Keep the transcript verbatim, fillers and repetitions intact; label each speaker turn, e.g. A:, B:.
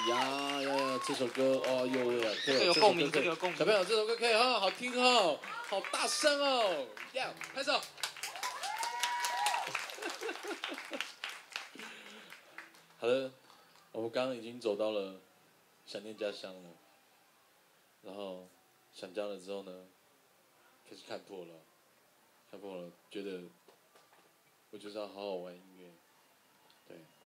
A: 呀呀呀！这首歌哦，有有可以，
B: 有共鸣，这个有共鸣。
A: 小朋友，这首歌可以哈，好听哦，好大声哦，呀，拍手。好了，我们刚刚已经走到了想念家乡了，然后想家了之后呢，开始看破了，看破了，觉得我就是要好好玩音乐，对。